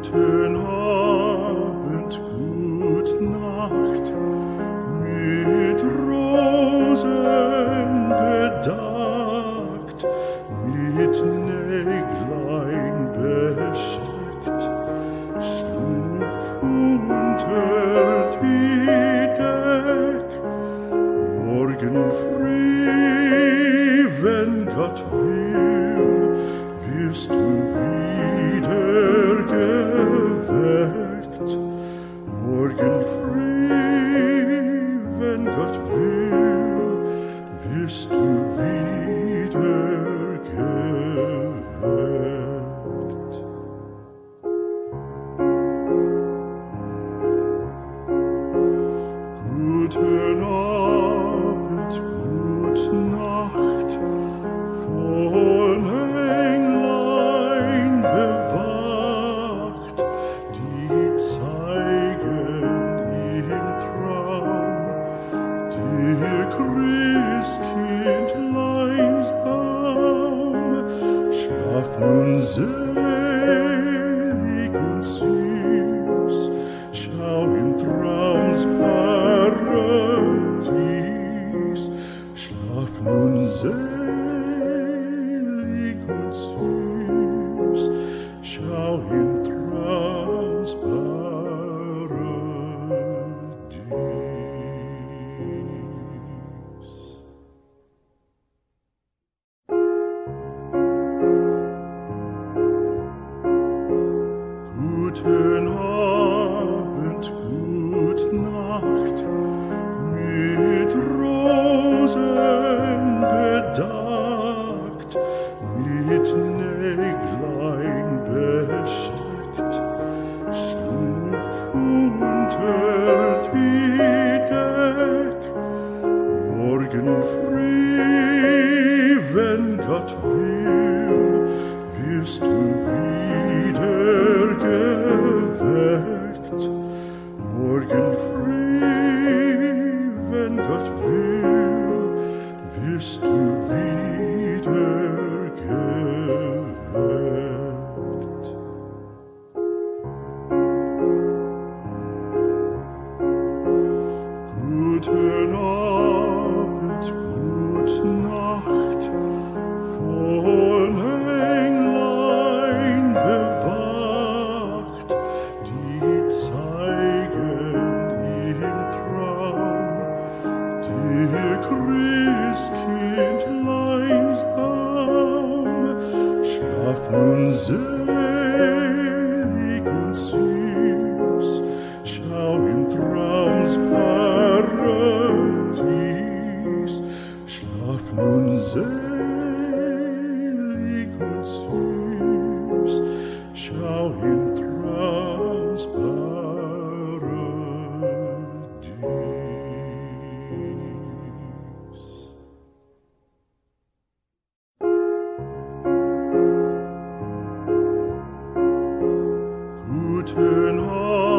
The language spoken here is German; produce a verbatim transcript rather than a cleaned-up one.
Guten Abend, gut Nacht, mit Rosen bedeckt, mit Näglein besteckt, schlupf unter die Deck. Morgen früh, wenn Gott will, wirst du wieder geweckt. Morgen früh, wenn Gott will, wirst du wieder geweckt. Guten Abend, gute Nacht, von Englein bewacht, die zeigen im Traum der Christkindleinsbaum. Schlaf nun selig und süß, schau im Traums Paradies. Schlaf nun selig und süß, schau im Traums Paradies. Guten Abend, gut Nacht, mit Rosen bedeckt, mit Näglein besteckt, schlupf unter die Deck. Morgen früh, wenn Gott will, wirst du wieder geweckt. Morgen früh, wenn Gott will, wirst du wieder geweckt. Guten Abend, gute Nacht, von Englein bewacht, die zeigen im Traum der Christkindleinsbaum. Schlaf nun selig und süß, schau im Traums Paradies. Schlaf nun selig und süß, schau im Traums Paradies. Guten Abend.